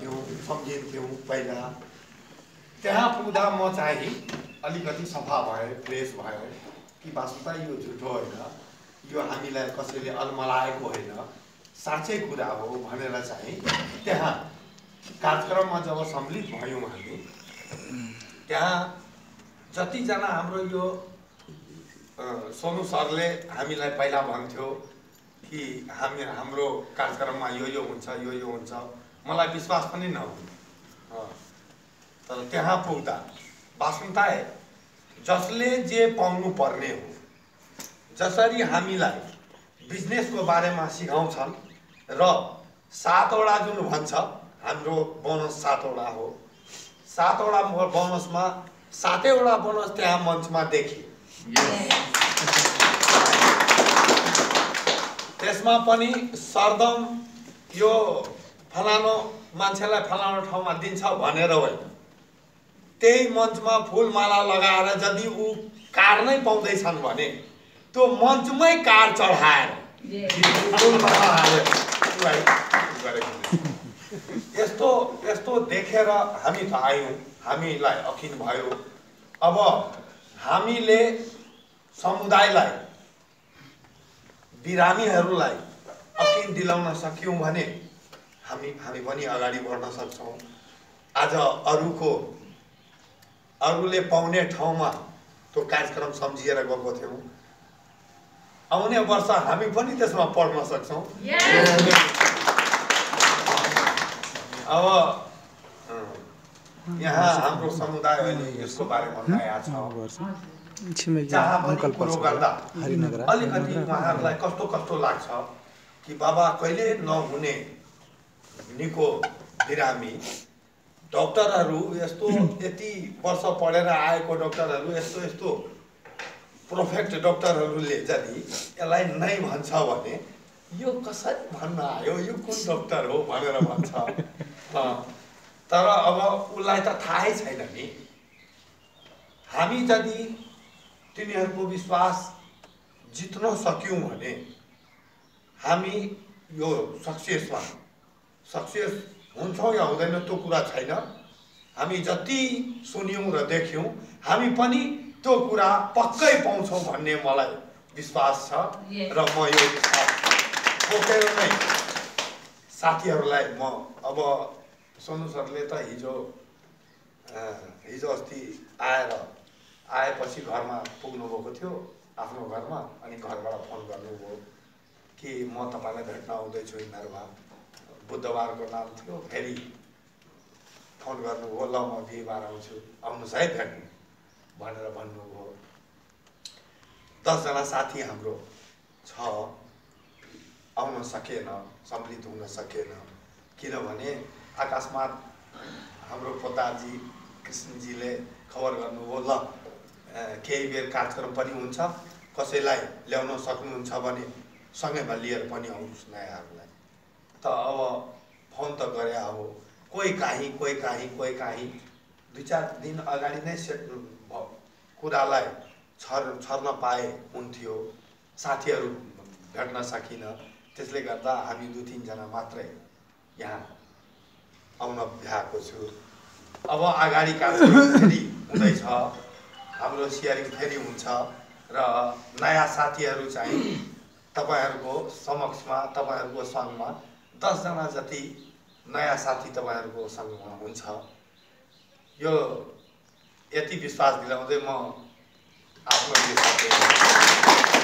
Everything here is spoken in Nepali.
गर्थ्यौँ, सम्झिन्थ्यौँ पहिला। त्यहाँ पुग्दा म चाहिँ अलिकति सफा भएँ, फ्रेस भएँ कि वास्तवता यो झुटो होइन, यो हामीलाई कसैले अलमलाएको होइन, साँच्चै कुरा हो भनेर चाहिँ त्यहाँ कार्यक्रममा जब सम्मिलित भयौँ हामी, त्यहाँ जतिजना हाम्रो यो सोनु सरले हामीलाई पहिला भन्थ्यो कि हाम्रो कार्यक्रममा यो हुन्छ, यो हुन्छ, मलाई विश्वास पनि नहुन्थ्यो। तर त्यहाँ पुग्दा वास्तवता जसले जे पाउनु पर्ने हो, जसरी हामीलाई बिजनेसको बारेमा सिकाउँछन् र 7वटा जुन भन्छ हाम्रो बोनस 7वटा हो, 7वटा बोनसमा 7वटा बोनस त्यहाँ मञ्चमा देखियो। त्यसमा पनि सरदम यो फलानो मान्छेलाई फलानो ठाउँमा दिन्छ भनेर होइन, त्यही मञ्चमा फुलमाला लगाएर यदि ऊ कार नै पाउँदैछन् भने त्यो मञ्चमै कार चढाएर फुलमाला हालेर यस्तो देखेर हामी त आयौँ, हामीलाई यकिन भयो। अब हामीले समुदायलाई, बिरामीहरूलाई यकिन दिलाउन सक्यौँ भने हामी पनि अगाडि बढ्न सक्छौँ। आज अरूले पाउने ठाउँमा त्यो कार्यक्रम सम्झिएर गएको थियौँ, आउने वर्ष हामी पनि त्यसमा पढ्न सक्छौँ। अब यहाँ हाम्रो समुदाय अहिले यसको बारेमा नयाँ छ, जहाँ पनि कुरो गर्दा अलिकति उहाँहरूलाई कस्तो लाग्छ कि बाबा कहिले नहुने निको बिरामी डक्टरहरू, यति वर्ष पढेर आएको डक्टरहरू, यस्तो पर्फेक्ट डक्टरहरूले यदि यसलाई नै भन्छ भने यो कसरी भन्न आयो, यो कुन डक्टर हो भनेर भन्छ। तर अब उसलाई त थाहै छैन नि। हामी यदि तिनीहरूको विश्वास जित्न सक्यौँ भने हामी यो सक्सेस हुन्छौँ या हुँदैन त्यो कुरा छैन। हामी जति सुन्यौँ र देख्यौँ हामी पनि त्यो कुरा पक्कै पाउँछौँ भन्ने मलाई विश्वास छ। र म यो विश्वास बोकेर नै साथीहरूलाई म अब सोनु सरले त हिजो अस्ति आएपछि घरमा पुग्नुभएको थियो, आफ्नो घरमा, अनि घरबाट फोन गर्नुभयो कि म तपाईँलाई भेट्न आउँदैछु यिनीहरूमा, बुधबारको नाम थियो, फेरि फोन गर्नुभयो, ल म बिहिबार आउँछु, आउनुहोस् है भेट्नु भनेर भन्नुभयो। 10 जना साथी हाम्रो छ, आउन सकेन, सम्मिलित हुन सकेन, किनभने अकस्मात हाम्रो पोताजी कृष्णजीले खबर गर्नुभयो, ल केही बेर कार्यक्रम पनि हुन्छ, कसैलाई ल्याउन सक्नुहुन्छ भने सँगैमा लिएर पनि आउनुहोस् नयाँहरूलाई। त अब फोन त गरे हो, कोही काहीँ 2-4 दिन अगाडि नै कुरालाई छर्न पाए हुन्थ्यो, साथीहरू भेट्न सकिन। त्यसले गर्दा हामी 2-3 जना मात्रै यहाँ आउन भ्याएको छु। अब अगाडि कार्यक्रम फेरि हुँदैछ, हाम्रो सियरिङ फेरि हुन्छ र नयाँ साथीहरू चाहिँ तपाईँहरूको समक्षमा, तपाईँहरूको सङ्घमा 10 जना जति नयाँ साथी तपाईँहरूको सङ्घमा हुन्छ। यो यति विश्वास दिलाउँदै म आफ्नो